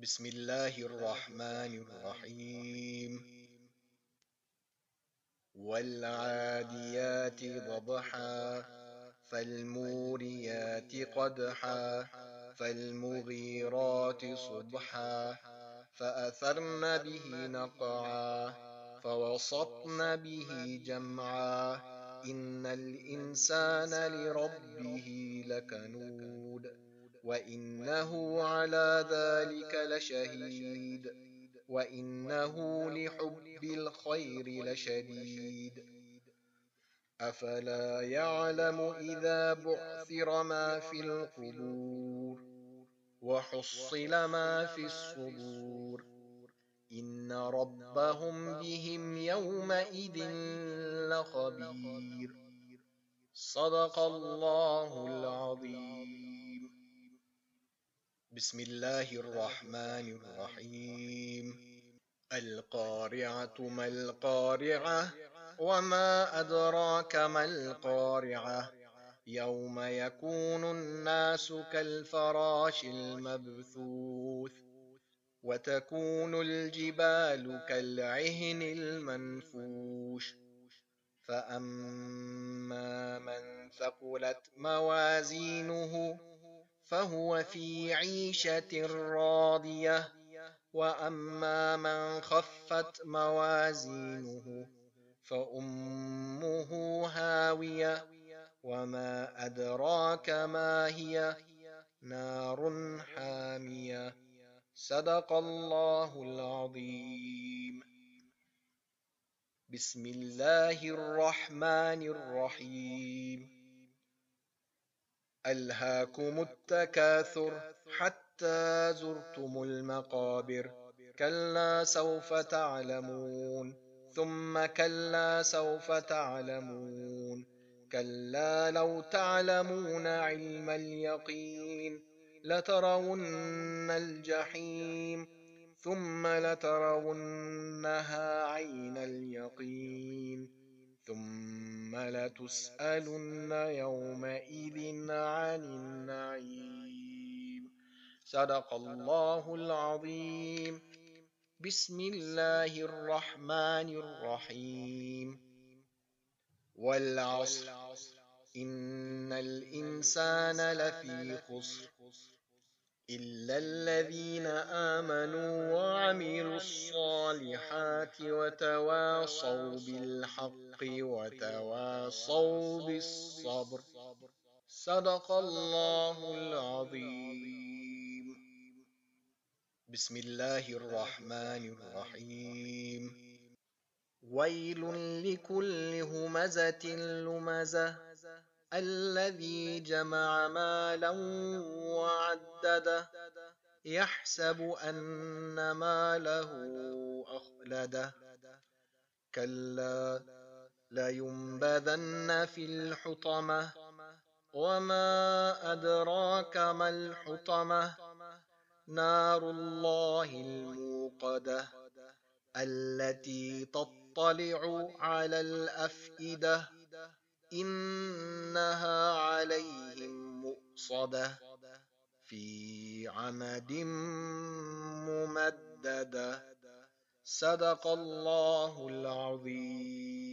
بسم الله الرحمن الرحيم. والعاديات ضبحا فالموريات قدحا فالمغيرات صبحا فأثرن به نقعا فوسطن به جمعا إن الإنسان لربه لكنود وإنه على ذلك لشهيد وإنه لحب الخير لشديد أفلا يعلم إذا بعثر ما في القبور وحصل ما في الصدور إن ربهم بهم يومئذ لخبير. صدق الله العظيم. بسم الله الرحمن الرحيم. القارعة ما القارعة وما أدراك ما القارعة يوم يكون الناس كالفراش المبثوث وتكون الجبال كالعهن المنفوش فأما من ثقلت موازينه فهو في عيشة راضية وأما من خفت موازينه فأمه هاوية وما أدراك ما هي نار حامية. صدق الله العظيم. بسم الله الرحمن الرحيم. ألهاكم التكاثر حتى زرتم المقابر كلا سوف تعلمون ثم كلا سوف تعلمون كلا لو تعلمون علم اليقين لترون الجحيم ثم لترونها عين اليقين ثم لتسألن يومئذ عن النعيم. صدق الله العظيم. بسم الله الرحمن الرحيم. والعصر إن الإنسان لفي خسر إلا الذين آمنوا وعملوا الصالحات وتواصوا بالحق وتواصوا بالصبر. صدق الله العظيم. بسم الله الرحمن الرحيم. ويل لكل همزة لمزة الذي جمع مالا وعدده يحسب أن ماله أخلده كلا لينبذن في الحطمة وما أدراك ما الحطمة نار الله الموقدة التي تطلع على الأفئدة إنها عليهم مؤصدة في عمد ممددة. صدق الله العظيم.